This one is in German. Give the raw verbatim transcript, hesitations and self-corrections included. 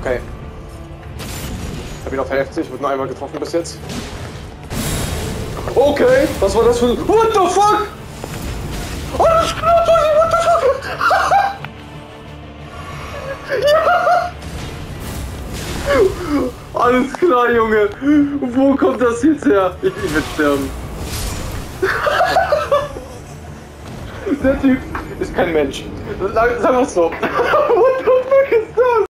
Okay. Ich hab ihn auf Hälfte, ich wurde nur einmal getroffen bis jetzt. Okay, was war das für... What the fuck? Alles klar, Tony, what the fuck? Ja! Alles klar, Junge. Wo kommt das jetzt her? Ich, ich will sterben. Der Typ ist kein Mensch. Sagen wir es so.